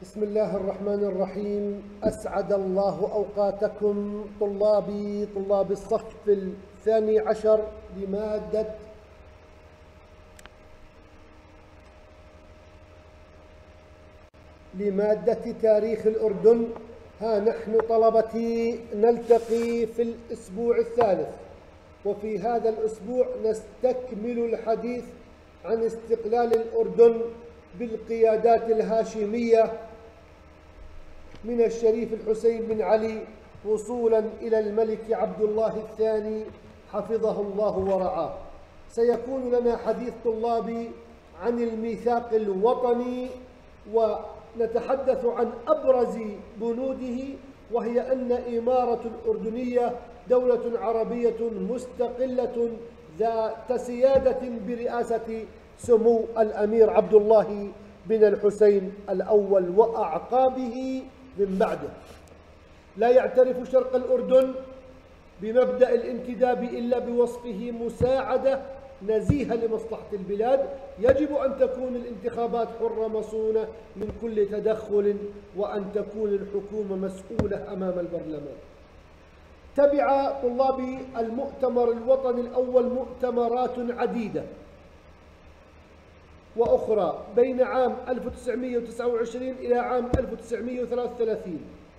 بسم الله الرحمن الرحيم. أسعد الله أوقاتكم طلاب الصف الثاني عشر لمادة تاريخ الأردن. ها نحن طلبتي نلتقي في الأسبوع الثالث، وفي هذا الأسبوع نستكمل الحديث عن استقلال الأردن بالقيادات الهاشمية من الشريف الحسين بن علي وصولا إلى الملك عبد الله الثاني حفظه الله ورعاه. سيكون لنا حديث طلابي عن الميثاق الوطني، ونتحدث عن أبرز بنوده، وهي أن إمارة الأردنية دولة عربية مستقلة ذات سيادة برئاسة سمو الأمير عبد الله بن الحسين الأول وأعقابه من بعده. لا يعترف شرق الأردن بمبدأ الانتداب إلا بوصفه مساعدة نزيهة لمصلحة البلاد. يجب أن تكون الانتخابات حرة مصونة من كل تدخل، وأن تكون الحكومة مسؤولة أمام البرلمان. تبع طلاب المؤتمر الوطني الأول مؤتمرات عديدة وأخرى بين عام 1929 إلى عام 1933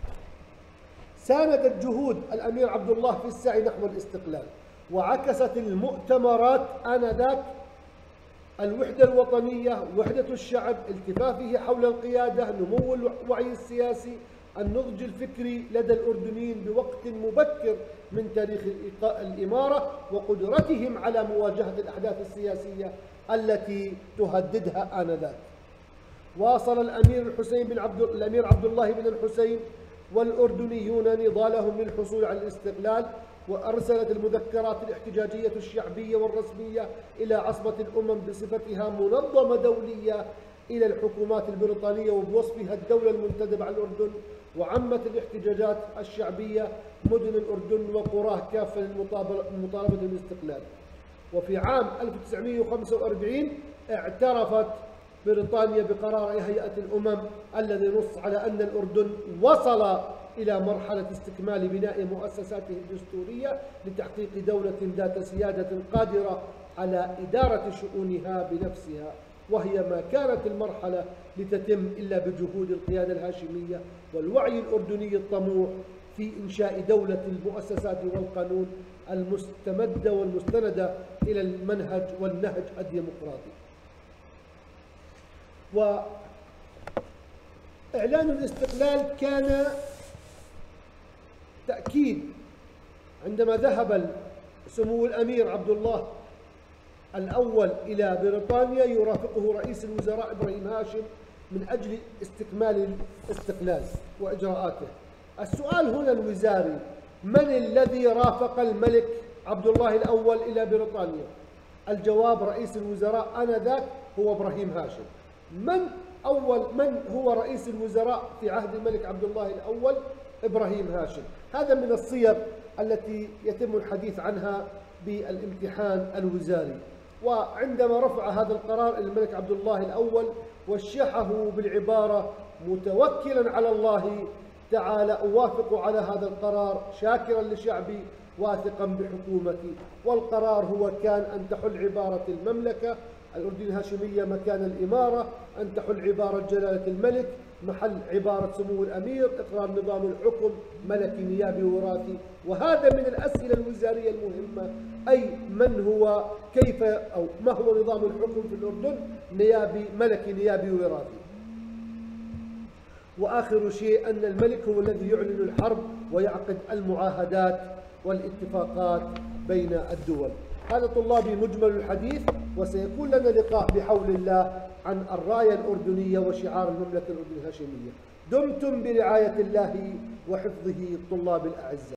ساندت جهود الأمير عبد الله في السعي نحو الاستقلال، وعكست المؤتمرات آنذاك الوحدة الوطنية، وحدة الشعب، التفافه حول القيادة، نمو الوعي السياسي، النضج الفكري لدى الأردنيين بوقت مبكر من تاريخ الإمارة، وقدرتهم على مواجهة الأحداث السياسية التي تهددها آنذاك. واصل الأمير عبد الله بن الحسين والأردنيون نضالهم للحصول على الاستقلال، وأرسلت المذكرات الاحتجاجية الشعبية والرسمية إلى عصبة الأمم بصفتها منظمة دولية إلى الحكومات البريطانية وبوصفها الدولة المنتدبة على الأردن. وعمت الاحتجاجات الشعبية مدن الأردن وقراه كافة للمطالبة بالاستقلال. وفي عام 1945 اعترفت بريطانيا بقرار هيئة الأمم الذي نص على أن الأردن وصل إلى مرحلة استكمال بناء مؤسساته الدستورية لتحقيق دولة ذات سيادة قادرة على إدارة شؤونها بنفسها، وهي ما كانت المرحلة لتتم إلا بجهود القيادة الهاشمية والوعي الأردني الطموح في إنشاء دولة المؤسسات والقانون المستمدة والمستندة إلى المنهج والنهج الديمقراطي. وإعلان الاستقلال كان تأكيد عندما ذهب سمو الأمير عبد الله الأول إلى بريطانيا يرافقه رئيس الوزراء إبراهيم هاشم من أجل استكمال الاستقلال وإجراءاته. السؤال هنا الوزاري: من الذي رافق الملك عبد الله الأول إلى بريطانيا؟ الجواب: رئيس الوزراء آنذاك هو إبراهيم هاشم. من هو رئيس الوزراء في عهد الملك عبد الله الأول؟ إبراهيم هاشم. هذا من الصيغ التي يتم الحديث عنها بالامتحان الوزاري. وعندما رفع هذا القرار الملك عبد الله الأول وشحه بالعبارة: متوكلا على الله تعالى أوافق على هذا القرار شاكرا لشعبي واثقا بحكومتي. والقرار هو كان أن تحل عبارة المملكة الأردن الهاشمية مكان الإمارة، أن تحل عبارة جلالة الملك محل عبارة سمو الأمير، إقرار نظام الحكم ملكي نيابي وراثي. وهذا من الأسئلة الوزارية المهمة، أي ما هو نظام الحكم في الأردن؟ نيابي، ملكي نيابي وراثي. وآخر شيء أن الملك هو الذي يعلن الحرب ويعقد المعاهدات والاتفاقات بين الدول. هذا طلابي مجمل الحديث، وسيكون لنا لقاء بحول الله عن الراية الأردنية وشعار المملكة الأردنية الهاشمية. دمتم برعاية الله وحفظه طلاب الأعزاء.